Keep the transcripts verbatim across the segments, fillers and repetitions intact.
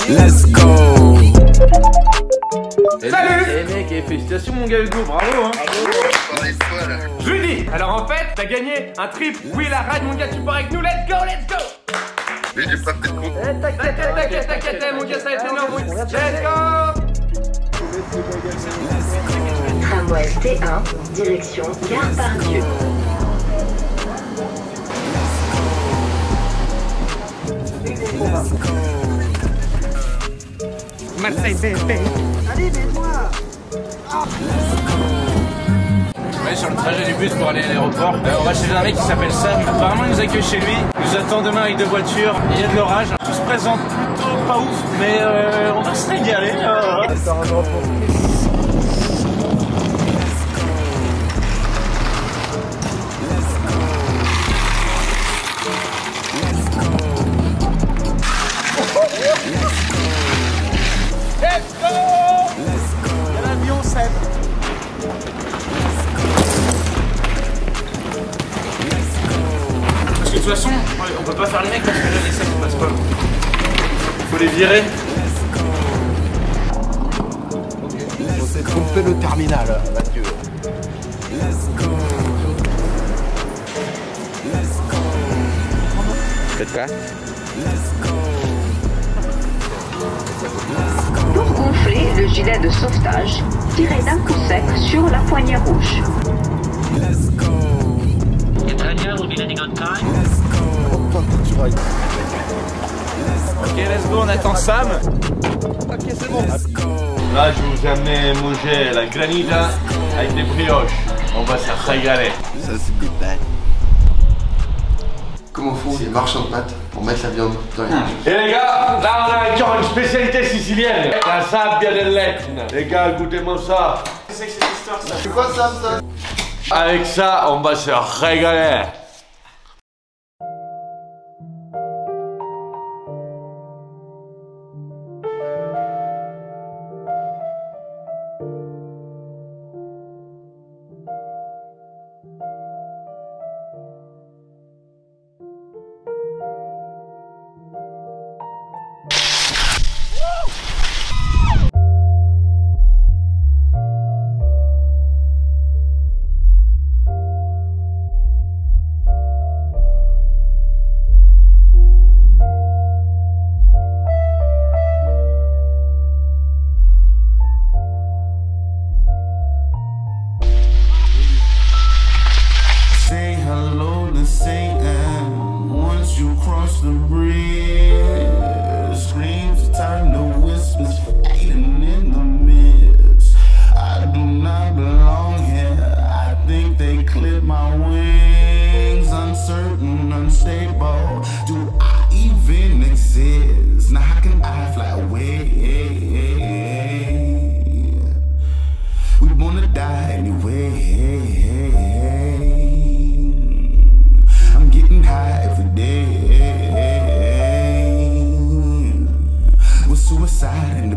Let's go. Salut. Eh mec, et félicitations mon gars Hugo, bravo hein. Jeudi. Alors en fait, t'as gagné un trip Will la ride mon gars, tu pars avec nous, let's go, let's go. Mais j'ai pas peut-être compte. Eh t'inquiète, t'inquiète, t'inquiète, mon gars, ça va être énorme. Let's go. Tramway T un, direction Gare Pardieu. Marseille, bébé. Allez, aide-moi. Ouais, sur le trajet du bus pour aller à l'aéroport, euh, on va chez un mec qui s'appelle Sam. Apparemment, il nous accueille chez lui. Il nous attend demain avec deux voitures. Il y a de l'orage. Tout se présente plutôt pas ouf, mais euh, on va se régaler. Euh. Let's go. Il y a l'avion Sam. Parce que de toute façon, on peut pas faire les mecs parce que là, les sacs passent pas. Faut les virer. On s'est trompé le terminal, Mathieu. Faites quoi? Pour gonfler le gilet de sauvetage, tirez d'un coup sec sur la poignée rouge. Ok, let's go, on attend Sam. Ok, c'est bon. Là, je vous ai amené manger la granita avec des brioches. On va se régaler. Ça, c'est des bêtes. Comment font les marchands de pâtes pour mettre la viande dans les bouches? Et les gars, là, on a encore une spécialité sicilienne. La sabbia dell'Etna. Les gars, goûtez-moi ça. C'est que cette histoire, ça. C'est quoi ça, ça? Avec ça, on va se régaler. Say hello to Satan once you cross the bridge. Screams turn to whispers, fading in the mist. I do not belong here. I think they clipped my wings. Uncertain, unstable. Do I even exist? Now how can I fly away? We wanna die anyway. I'm getting high every day with suicide and the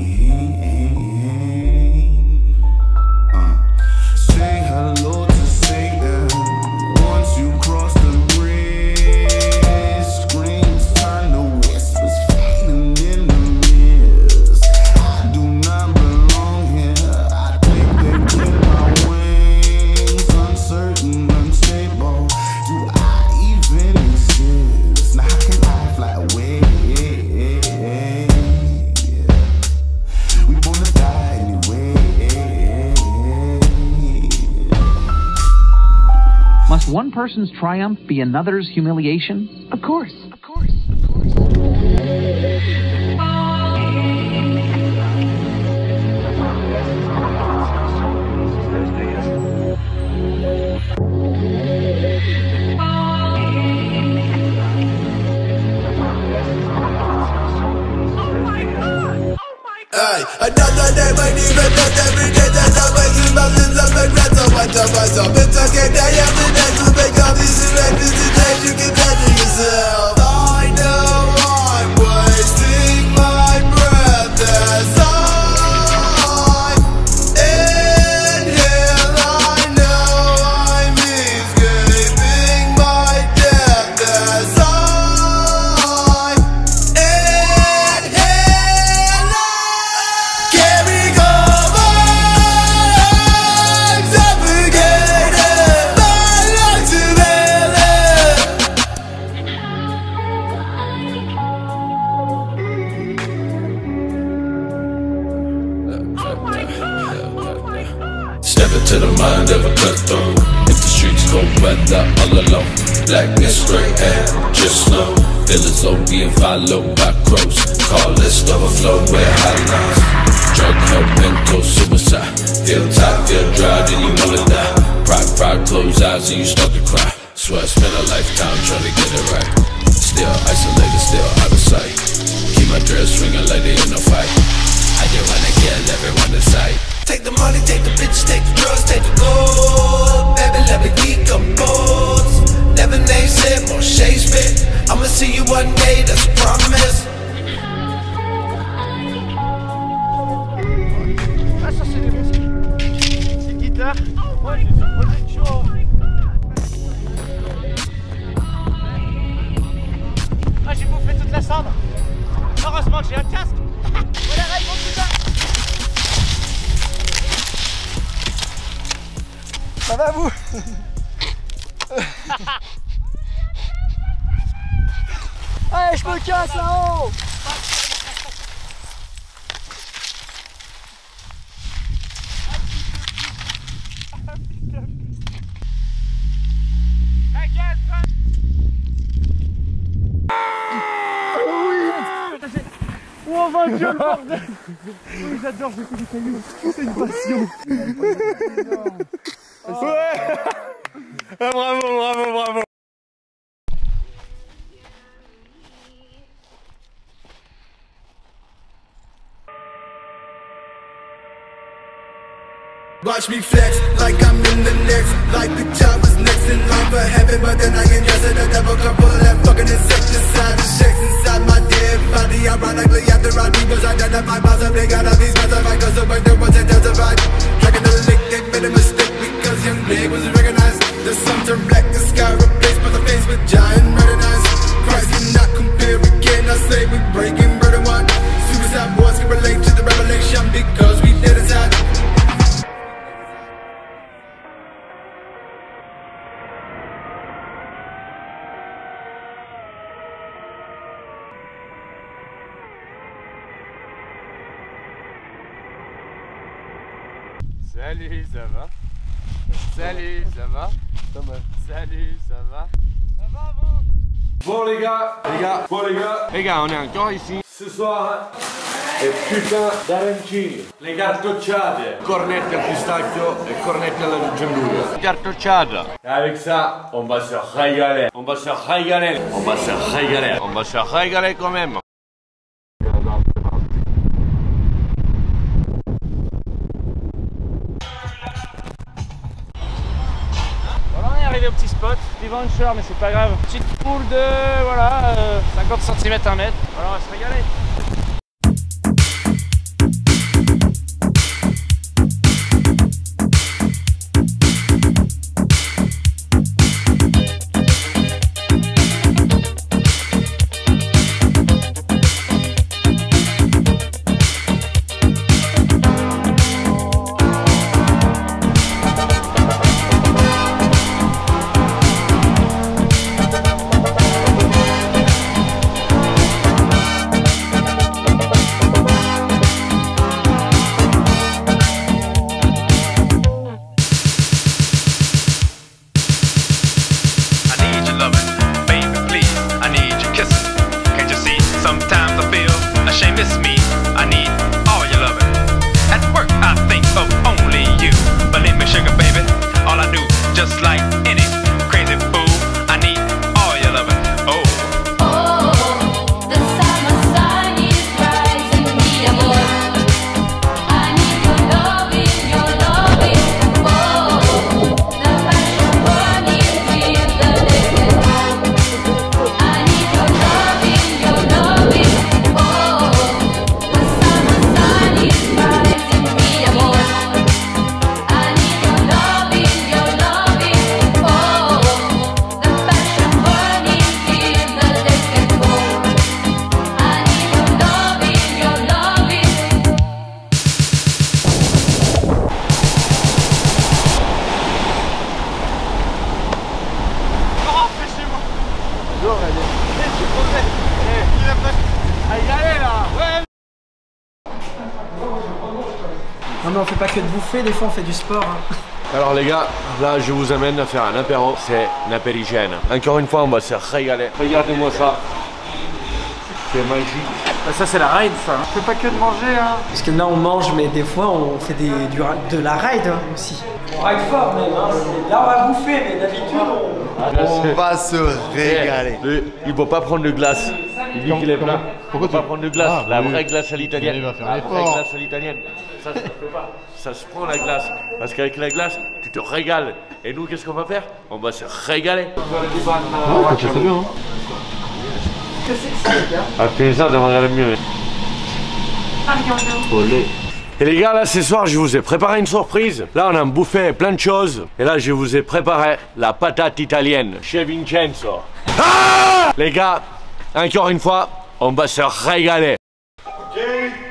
pain. Uh, say hello to Satan once you cross the bridge. Screams turn to whispers, fading in the mist. I do not belong here. I think they clip my wings. Uncertain, unstable. Do I even exist? Now how can I fly away? We wanna die anyway. Must one person's triumph be another's humiliation? Of course, of course, of course. Hey, another day, my name is every day. There's always mountains of regrets. So what the fuck up? It's okay, day after day to make all these events. Today you can better yourself. I know I'm wasting my breath as I inhale. I know I'm escaping my death as I inhale. to the mind of a cutthroat. If the streets go weather all alone, blackness straight and just know. Feelings low, being followed by crows. Call list overflow with highlights. Drug help, mental suicide. Feel tight, feel dry, then you wanna die. Pride, pride, close eyes and you start to cry. Swear I spent a lifetime trying to get it right. Still isolated, still out of sight. Keep my dress swinging like they in a fight. I just wanna kill everyone in sight. Take the money, take the bitches, take the drugs, take the gold. Baby, let me decompose. Never name said, more Shakespeare. I'ma see you one day, that's a promise. Ah, ça c'est des musiques. Petite guitare. Ouais, j'ai sur production. Ah, j'ai bouffé toute la cendre. Heureusement que j'ai un casque. Voilà, là, mon putain. Ça va vous? Allez, je me casse là-haut. Oh mon Dieu, le bordel. Oui, j'adore jeter des cailloux. C'est une passion. Ouais. Ah, bravo, bravo, bravo. Watch me flex like I'm in the next. Like the job was next in line for heaven, but then I ingested the devil couple that fucking insecticide. The shakes inside my dead body. Ironically, after I was identified, possibly got all these specified. Cause the way there was intensified. Tracking the lick, they made a mistake because young big was recognized. The sun turned black, the sky replaced by the face with giant red eyes. Christ cannot compare again. I say we breaking murder one. Suicide boys can relate to the revelation because we did inside. Salut, ça va? Salut, ça va? Salut, ça va? Ça va vous? Bon les gars, les gars, bon les gars, Les gars, on est encore ici. ce soir è putain d'arancini, le cartocciate, cornette al pistacchio et cornette alla giambuia. Cartocciata. Avec ça, on va se régaler, on va se régaler, on va se régaler. On va se régaler quand même. Voilà, on est arrivé au petit spot, petit venture, mais c'est pas grave. Petite poule de, voilà, euh, cinquante centimètres, un mètre. Voilà, on va se régaler. Just like any crazy fool, I need all your loving. Oh, oh, the summer sun is rising, mi amor. I need your loving, your loving. Oh, the passion burning with the living. I need your loving, your loving. Oh, the summer sun is rising, mi amor. I need your loving, your loving. Non mais on fait pas que de bouffer, des fois on fait du sport. Hein. Alors les gars, là je vous amène à faire un apéro, c'est un apérigène. Encore une fois, on va se régaler. Regardez-moi ça. C'est magique. Bah ça c'est la ride ça. On fait pas que de manger hein. Parce que là on mange mais des fois on fait des, du, de la ride hein, aussi. On ride fort même hein. Là on va bouffer mais d'habitude on... On va se régaler. Le, il ne faut pas prendre de glace. Il dit qu'il est plein. Pourquoi tu ne pas prendre de glace? Ah, la oui. vraie glace à l'italienne. Il va faire La l'effort. vraie glace à l'italienne. Ça, ça se peut pas. Ça se prend la glace. Parce qu'avec la glace, tu te régales. Et nous, qu'est-ce qu'on va faire? On va se régaler. Ah, ça c'est bien. Hein. Qu'est-ce que c'est que ça les gars? Ah, tu ça, ça va mieux. Olé. Et les gars, là, ce soir, je vous ai préparé une surprise. Là, on a bouffé plein de choses. Et là, je vous ai préparé la patate italienne chez Vincenzo. Ah les gars, encore une fois, on va se régaler. Ok.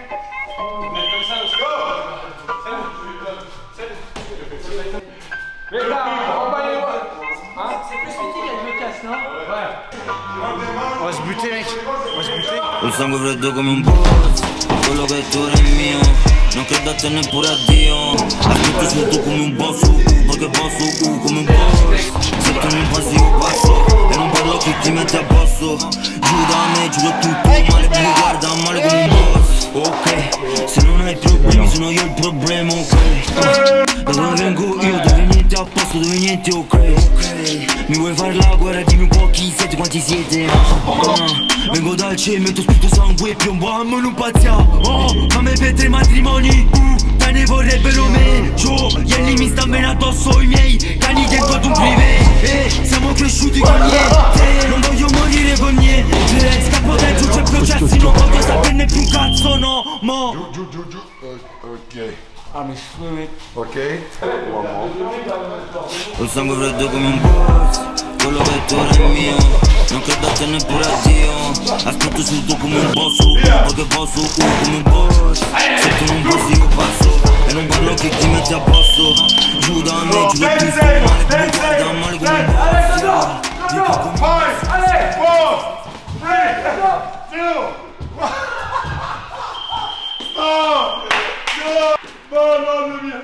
Les gars, accompagnez-moi. C'est plus petit avec le casque, non? On va se buter mec. On va se buter. Un sangue freddo come un boss, quello che tu eri mio, non credo a te neppure a Dio. Aspetto su tu come un boss, uh, perché posso uh, come un boss. Se tu non passi io passo, e non parlo chi ti mette a posto. Giù da me, giuro tutto, male mi guarda male come un boss. Ok, se non hai problemi sono io il problema, ok. Da dove vengo io, dove niente a posto, dove niente ok. Mi vuoi fare la guerra, dimmi un po' chi siete, quanti siete. uh, Vengo dal cielo, metto spirito sangue e piombo, a me non pazziamo. Oh, ma me per tre matrimoni, uh, te ne vorrebbero me. Gio, ieri mi stanno bene addosso i miei cani dentro ad un privé. Eh, siamo cresciuti con niente, non voglio morire con niente. Scappo dentro, c'è processi, non voglio saperne più un cazzo, no, mo. Giù, giù, giù, giù. Ok. Ah mais je Ok. Ho il sangue freddo come un boss, quello che tu eri mio, non credo a te neppure a Dio. Aspetto su tu come un boss, perché posso uh, come un boss. Se tu non passi io passo, e non parlo che ti metti a posto. Giù da me, giù da tutto, male come guarda, male come un boss. Dico come un boss. Allez, four, three, two, one. Oh, no, mamma mia.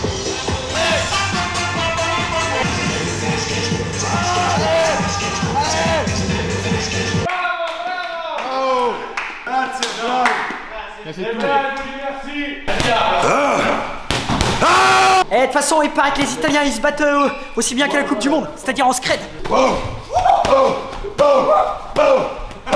Bravo, grazie, bravo. Merci. Eh, de toute façon, il paraît que les Italiens ils se battent euh, aussi bien qu'à la Coupe du Monde, c'est-à-dire en scred. Oh, oh, oh, oh, oh.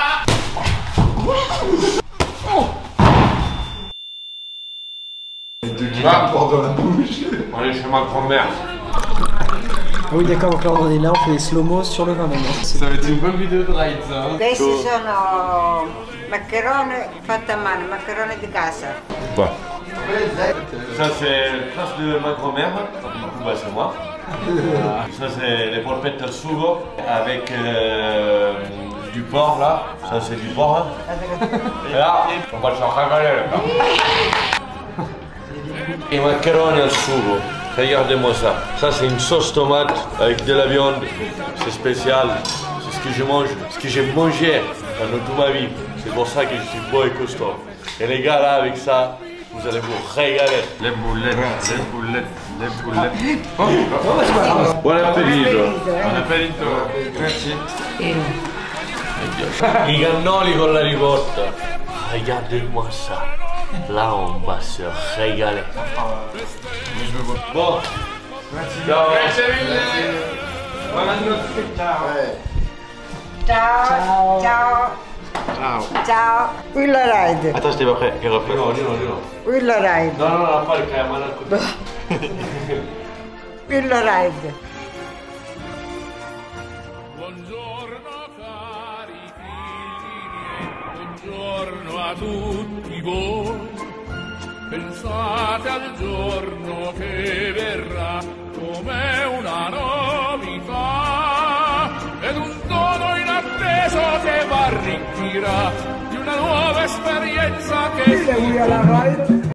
Ah, dans la bouche. On est chez ma grand-mère. Oui, d'accord, donc là on est là, on fait les slow-mo sur le vin maintenant. Ça va être une bonne vidéo de ride, ça. Hein. Questi sono maccheroni fatti a mano, maccheroni di casa. Quoi? Ça c'est le prince de ma grand-mère, bah, c'est moi. Ça c'est les polpettes al sugo avec euh, du porc là. Ça c'est du porc. Hein. Et là, on va se régaler là. Et macaroni al sugo. Regardez-moi ça. Ça c'est une sauce tomate avec de la viande. C'est spécial. C'est ce que je mange, ce que j'ai mangé pendant toute ma vie. C'est pour ça que je suis beau et costaud. Et les gars là avec ça, vous allez vous régaler. Les boulettes, les boulettes, les boulettes. Oh. Buon appetito. Buon appetito. Grazie. I cannoli con la ricotta. Regardez-moi ça. Là on va se régaler. Bon. Ciao. Grazie mille. Buonanotte. Ciao. Ciao. Ciao. Ciao. Ciao. Qui la ride. Attends, j'étais pas prêt. Il refait. Non, non, non. Qui la ride. Non, non, non, pas le cas, ma Qui la ride. Buongiorno a tutti voi, pensate al giorno che verrà come una novità ed un dono inatteso che vi arricchirà di una nuova esperienza che